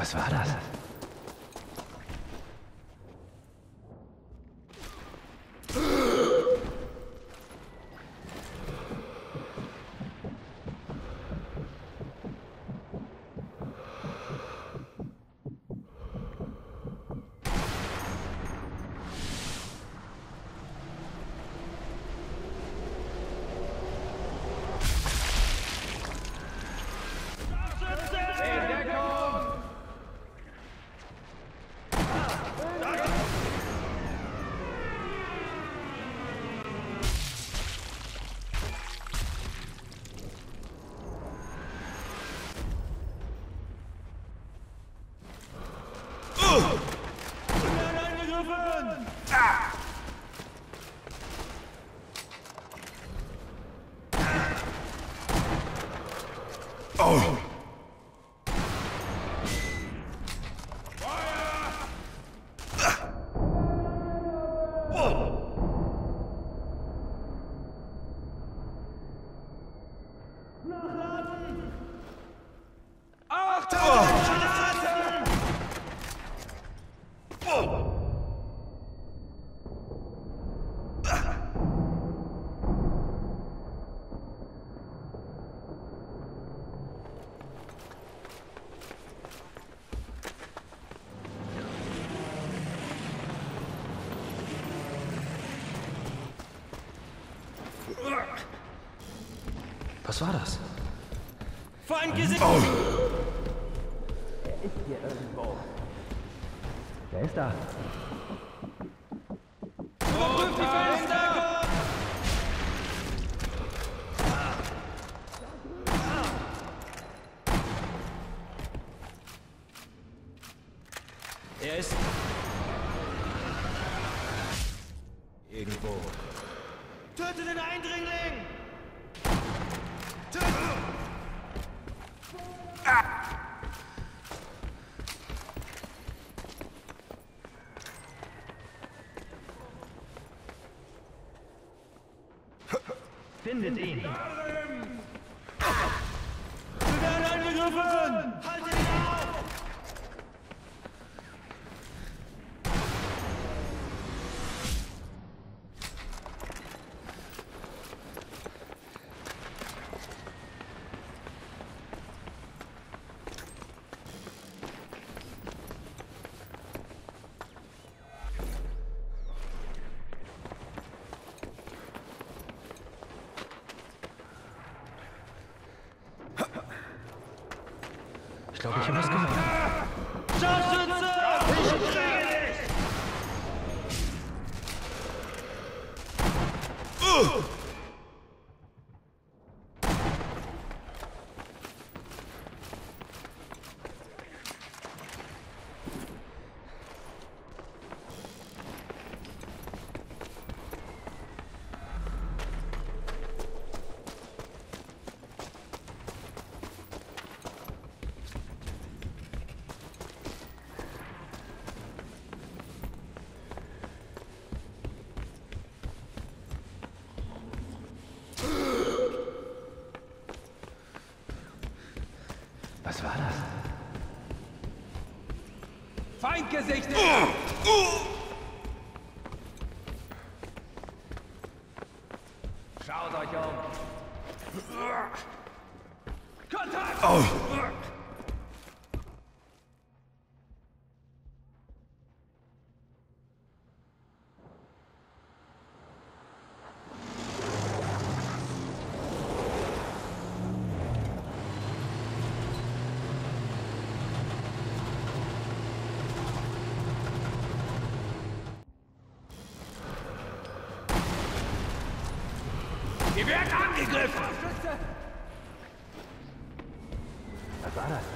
Was war das? Oh! Was war das? Feindgesicht! Oh. Er ist hier irgendwo. Wer ist da? Überprüft die Fenster! Er ist irgendwo. Töte den Eindringling! Findet ihn! Wir werden angegriffen! Haltet ihn auf! Ich glaube, ich habe was gehört. Scharfschütze! Ich kriege dich! Was war das? Feindgesichtet! Schaut euch um! Kontakt! Oh. Wir werden angegriffen! Was war das?